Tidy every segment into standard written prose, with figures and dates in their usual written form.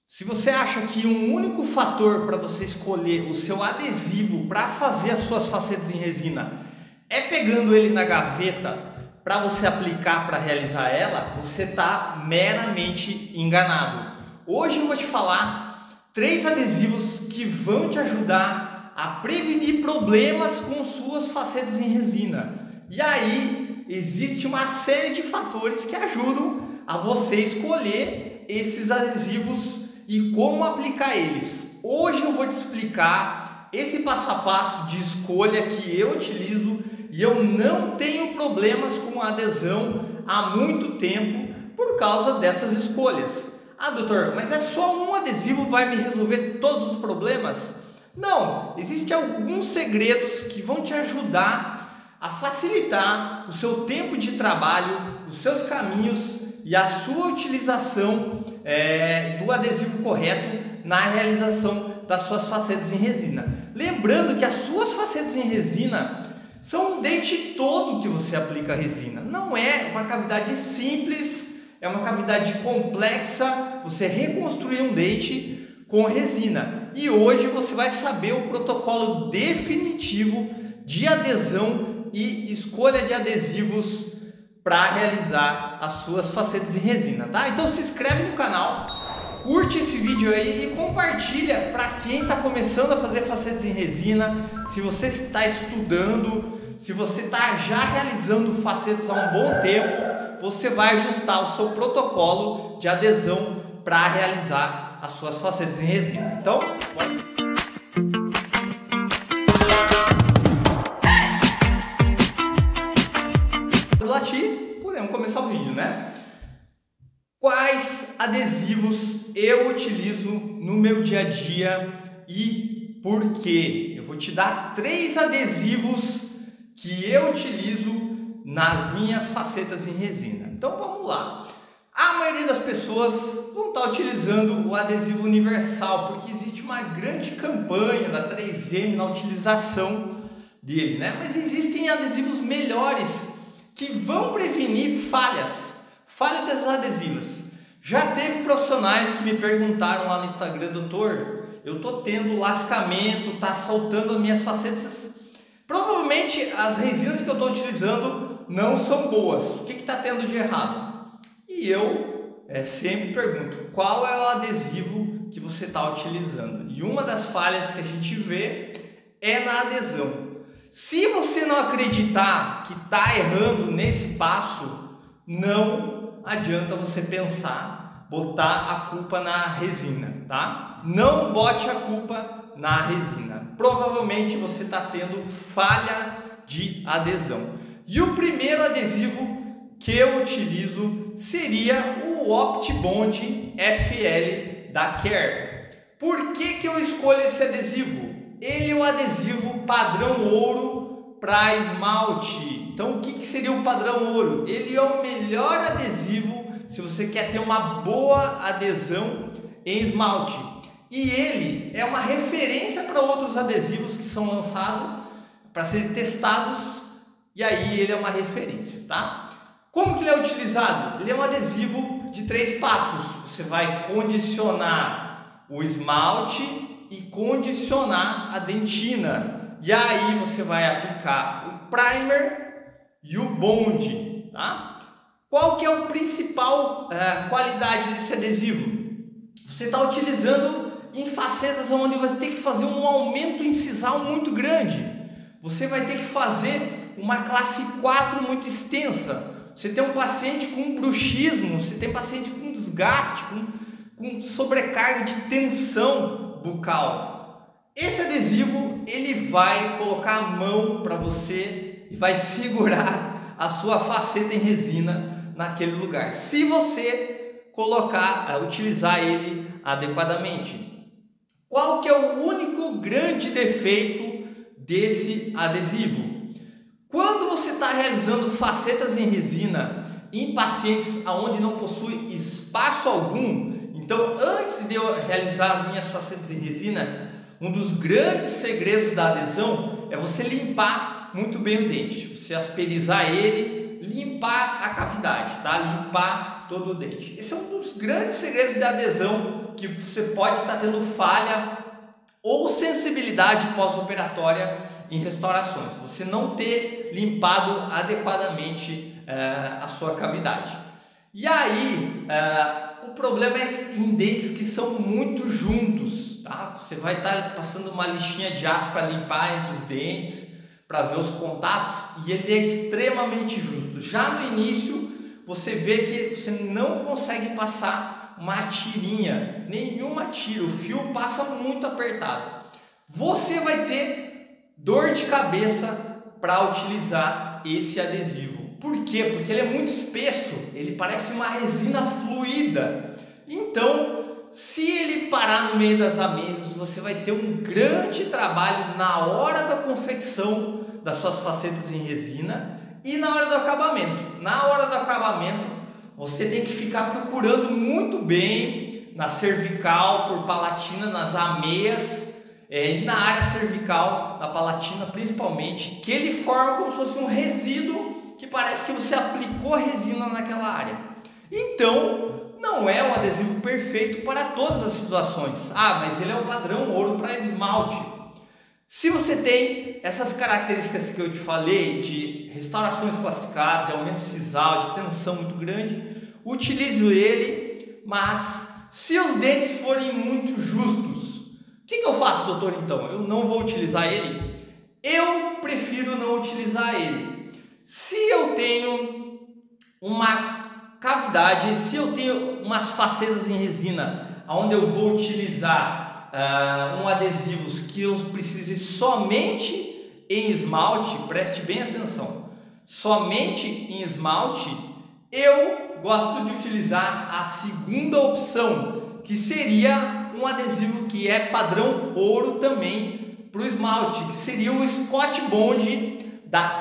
Se você acha que um único fator para você escolher o seu adesivo para fazer as suas facetas em resina é pegando ele na gaveta para você aplicar para realizar ela, você está meramente enganado. Hoje eu vou te falar 3 adesivos que vão te ajudar a prevenir problemas com suas facetas em resina. E aí existe uma série de fatores que ajudam a você escolher esses adesivos e como aplicar eles. Hoje eu vou te explicar esse passo a passo de escolha que eu utilizo e eu não tenho problemas com adesão há muito tempo por causa dessas escolhas. Ah, doutor, mas é só um adesivo vai me resolver todos os problemas? Não, existem alguns segredos que vão te ajudar a facilitar o seu tempo de trabalho, os seus caminhos e a sua utilização do adesivo correto na realização das suas facetas em resina. Lembrando que as suas facetas em resina são um dente todo que você aplica a resina. Não é uma cavidade simples, é uma cavidade complexa você reconstruir um dente com resina. E hoje você vai saber o protocolo definitivo de adesão e escolha de adesivos para realizar as suas facetas em resina, tá? Então se inscreve no canal, curte esse vídeo aí e compartilha para quem está começando a fazer facetas em resina. Se você está estudando, se você está já realizando facetas há um bom tempo, você vai ajustar o seu protocolo de adesão para realizar as suas facetas em resina. Então, bora. Podemos começar o vídeo, né? Quais adesivos eu utilizo no meu dia a dia e por quê? Eu vou te dar 3 adesivos que eu utilizo nas minhas facetas em resina. Então vamos lá. A maioria das pessoas vão estar utilizando o adesivo universal, porque existe uma grande campanha da 3M na utilização dele, né? Mas existem adesivos melhores que vão prevenir falhas desses adesivos. Já teve profissionais que me perguntaram lá no Instagram: doutor, eu tô tendo lascamento, tá saltando as minhas facetas. Provavelmente as resinas que eu estou utilizando não são boas. O que está tendo de errado? E eu sempre pergunto: qual é o adesivo que você está utilizando? E uma das falhas que a gente vê é na adesão. Se você não acreditar que está errando nesse passo, não adianta você pensar, botar a culpa na resina, tá? Não bote a culpa na resina. Provavelmente você está tendo falha de adesão. E o primeiro adesivo que eu utilizo seria o OptiBond FL da Care. Por que eu escolho esse adesivo? Ele é o adesivo padrão ouro para esmalte. Então o que seria o padrão ouro? Ele é o melhor adesivo se você quer ter uma boa adesão em esmalte. E ele é uma referência para outros adesivos que são lançados para serem testados. E aí ele é uma referência, tá? Como que ele é utilizado? Ele é um adesivo de 3 passos. Você vai condicionar o esmalte e condicionar a dentina, e aí você vai aplicar o primer e o bond, tá? Qual que é o principal qualidade desse adesivo? Você está utilizando em facetas onde você tem que fazer um aumento incisal muito grande. Você vai ter que fazer uma classe 4 muito extensa. Você tem um paciente com bruxismo, você tem paciente com desgaste, com sobrecarga de tensão bucal. Esse adesivo ele vai colocar a mão para você e vai segurar a sua faceta em resina naquele lugar, se você utilizar ele adequadamente. Qual que é o único grande defeito desse adesivo? Quando você está realizando facetas em resina em pacientes onde não possui espaço algum, então, antes de eu realizar as minhas facetas em resina, um dos grandes segredos da adesão é você limpar muito bem o dente. Você asperizar ele, limpar a cavidade, tá? Limpar todo o dente. Esse é um dos grandes segredos da adesão que você pode estar tendo falha ou sensibilidade pós-operatória em restaurações, você não ter limpado adequadamente a sua cavidade. E aí, o problema é em dentes que são muito juntos, tá? Você vai estar passando uma lixinha de aço para limpar entre os dentes, para ver os contatos, e ele é extremamente justo. Já no início, você vê que você não consegue passar uma tirinha, nenhuma tira, o fio passa muito apertado. Você vai ter dor de cabeça para utilizar esse adesivo. Por quê? Porque ele é muito espesso, ele parece uma resina fluida. Então, se ele parar no meio das amêias, você vai ter um grande trabalho na hora da confecção das suas facetas em resina e na hora do acabamento. Na hora do acabamento, você tem que ficar procurando muito bem na cervical, por palatina, nas ameias e na área cervical, na palatina principalmente, que ele forma como se fosse um resíduo que parece que você aplicou resina naquela área. Então, não é um adesivo perfeito para todas as situações. Mas ele é o padrão ouro para esmalte. Se você tem essas características que eu te falei, de restaurações classificadas, de aumento sisal, de tensão muito grande, utilize ele, mas se os dentes forem muito justos, o que eu faço, doutor, então? Eu não vou utilizar ele? Eu prefiro não utilizar ele. Se eu tenho uma cavidade, se eu tenho umas facetas em resina, onde eu vou utilizar um adesivo que eu precise somente em esmalte, preste bem atenção, somente em esmalte, eu gosto de utilizar a segunda opção, que seria um adesivo que é padrão ouro também para o esmalte, que seria o Scott Bond da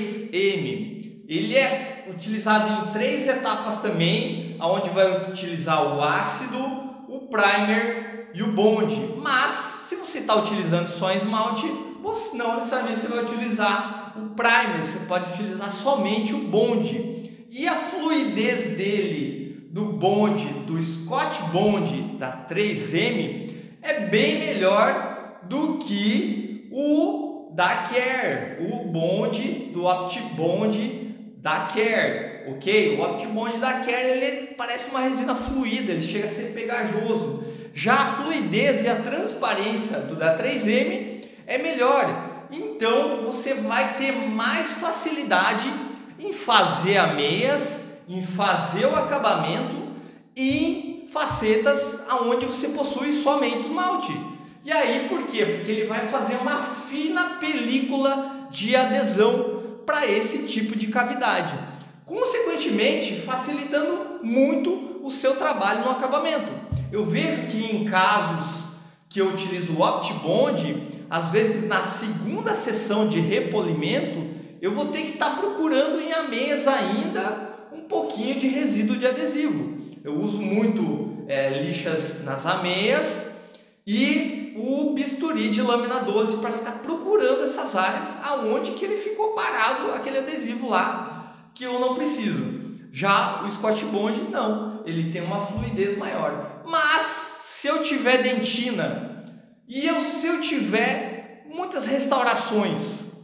3M. Ele é utilizado em 3 etapas também, onde vai utilizar o ácido, o primer e o bond. Mas se você está utilizando só esmalte, você não necessariamente você vai utilizar o primer, você pode utilizar somente o bond. E a fluidez dele, do bond, do Scott Bond da 3M, é bem melhor do que o da Care, o bond do OptiBond da Care, ok? O OptiBond da Care, ele parece uma resina fluida, ele chega a ser pegajoso. Já a fluidez e a transparência do da 3M é melhor. Então você vai ter mais facilidade em fazer ameias, em fazer o acabamento e em facetas onde você possui somente esmalte. E aí por quê? Porque ele vai fazer uma fina película de adesão para esse tipo de cavidade, consequentemente facilitando muito o seu trabalho no acabamento. Eu vejo que em casos que eu utilizo o OptiBond, às vezes na segunda sessão de repolimento, eu vou ter que estar procurando em ameias ainda um pouquinho de resíduo de adesivo. Eu uso muito lixas nas ameias e o bisturi de lâmina 12 para ficar procurando essas áreas aonde que ele ficou parado, aquele adesivo lá que eu não preciso. Já o Scott Bond não, ele tem uma fluidez maior. Mas se eu tiver dentina e se eu tiver muitas restaurações,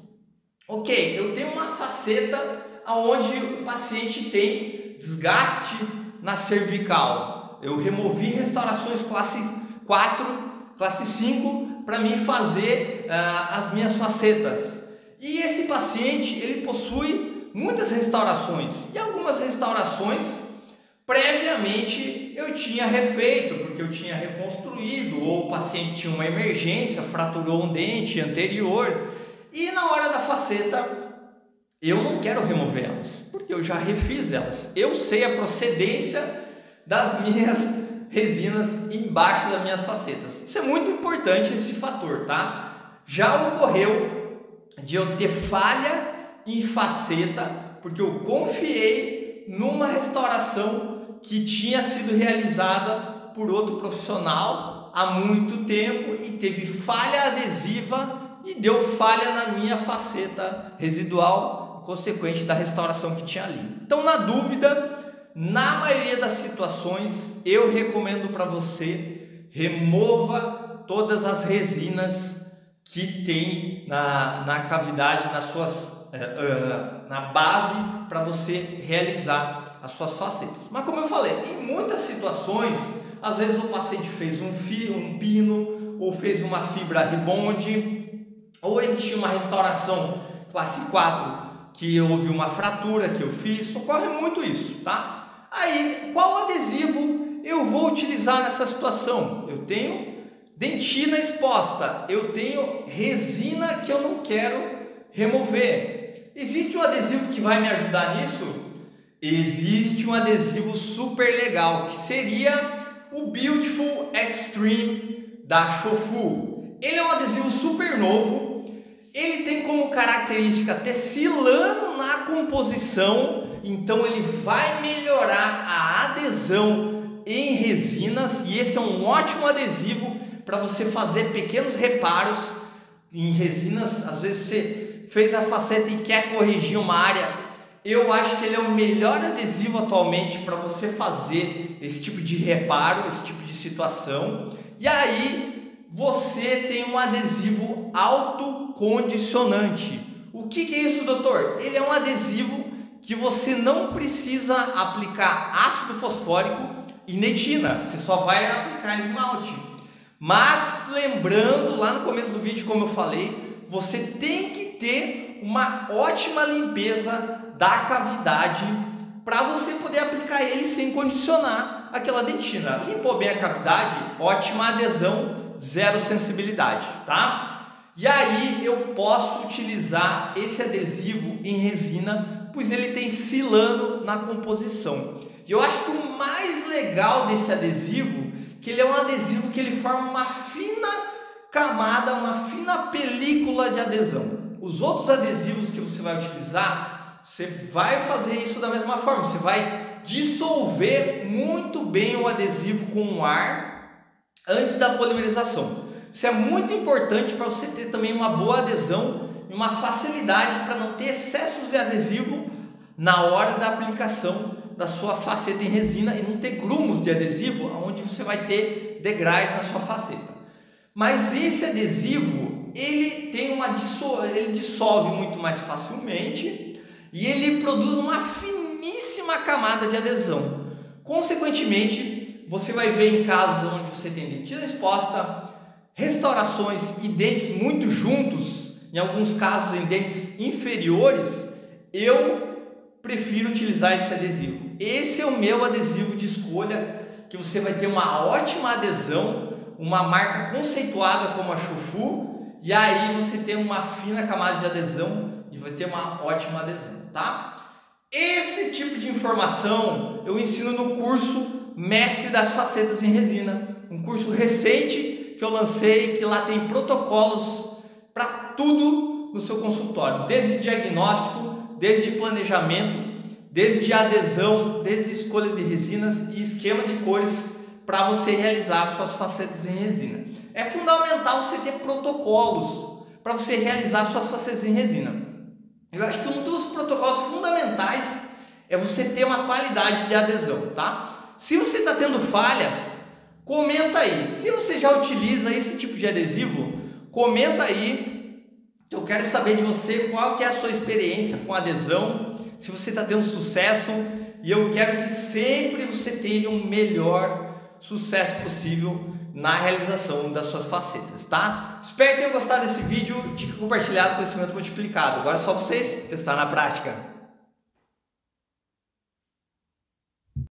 ok, eu tenho uma faceta onde o paciente tem desgaste na cervical, eu removi restaurações classe 4, classe 5 para mim fazer as minhas facetas, e esse paciente ele possui muitas restaurações, e algumas restaurações previamente eu tinha refeito, porque eu tinha reconstruído, ou o paciente tinha uma emergência, fraturou um dente anterior, e na hora da faceta eu não quero remover elas, porque eu já refiz elas, eu sei a procedência das minhas resinas embaixo das minhas facetas. Isso é muito importante, esse fator, tá? Já ocorreu de eu ter falha em faceta, porque eu confiei numa restauração que tinha sido realizada por outro profissional há muito tempo e teve falha adesiva e deu falha na minha faceta residual, consequente da restauração que tinha ali. Então, na dúvida, na maioria das situações eu recomendo para você remova todas as resinas que tem na cavidade, na base, para você realizar as suas facetas. Mas como eu falei, em muitas situações, às vezes o paciente fez um pino, ou fez uma fibra rebond, ou ele tinha uma restauração classe 4, que houve uma fratura que eu fiz, ocorre muito isso, tá? Aí, qual adesivo eu vou utilizar nessa situação? Eu tenho dentina exposta, eu tenho resina que eu não quero remover. Existe um adesivo que vai me ajudar nisso? Existe um adesivo super legal, que seria o Beautiful Extreme da Shofu. Ele é um adesivo super novo, ele tem como característica ter silano na composição, então ele vai melhorar a adesão em resinas, e esse é um ótimo adesivo para você fazer pequenos reparos em resinas. Às vezes você fez a faceta e quer corrigir uma área, eu acho que ele é o melhor adesivo atualmente para você fazer esse tipo de reparo, esse tipo de situação. E aí você tem um adesivo autocondicionante. O que é isso, doutor? Ele é um adesivo que você não precisa aplicar ácido fosfórico e netina, você só vai aplicar esmalte. Mas lembrando, lá no começo do vídeo, como eu falei, você tem que ter uma ótima limpeza da cavidade para você poder aplicar ele sem condicionar aquela dentina. Limpou bem a cavidade, ótima adesão, zero sensibilidade, tá? E aí eu posso utilizar esse adesivo em resina, pois ele tem silano na composição. E eu acho que o mais legal desse adesivo, que ele é um adesivo que ele forma uma fina camada, uma fina película de adesão. Os outros adesivos que você vai utilizar, você vai fazer isso da mesma forma, você vai dissolver muito bem o adesivo com o ar antes da polimerização. Isso é muito importante para você ter também uma boa adesão e uma facilidade para não ter excessos de adesivo na hora da aplicação da sua faceta em resina e não ter grumos de adesivo, onde você vai ter degraus na sua faceta. Mas esse adesivo, ele dissolve muito mais facilmente e ele produz uma finíssima camada de adesão. Consequentemente, você vai ver em casos onde você tem dentina exposta, restaurações e dentes muito juntos, em alguns casos em dentes inferiores, eu prefiro utilizar esse adesivo. Esse é o meu adesivo de escolha, que você vai ter uma ótima adesão, uma marca conceituada como a Shofu, e aí você tem uma fina camada de adesão e vai ter uma ótima adesão, tá? Esse tipo de informação eu ensino no curso Mestre das Facetas em Resina, um curso recente que eu lancei, que lá tem protocolos para tudo no seu consultório, desde diagnóstico, desde planejamento, desde adesão, desde escolha de resinas e esquema de cores para você realizar suas facetas em resina. É fundamental você ter protocolos para você realizar suas facetas em resina. Eu acho que um dos protocolos fundamentais é você ter uma qualidade de adesão, tá? Se você está tendo falhas, comenta aí. Se você já utiliza esse tipo de adesivo, comenta aí. Eu quero saber de você qual que é a sua experiência com adesão, se você está tendo sucesso, e eu quero que sempre você tenha o melhor sucesso possível na realização das suas facetas, tá? Espero que tenham gostado desse vídeo, dica compartilhada, conhecimento multiplicado. Agora é só vocês testar na prática.